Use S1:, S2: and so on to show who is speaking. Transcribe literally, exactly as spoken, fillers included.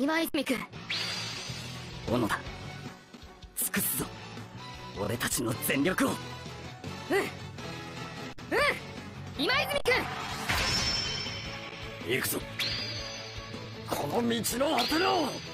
S1: 今泉君。
S2: 小野田、尽くすぞ俺たちの全力を。
S1: うんうん今泉君。
S2: 行くぞこの道の果ての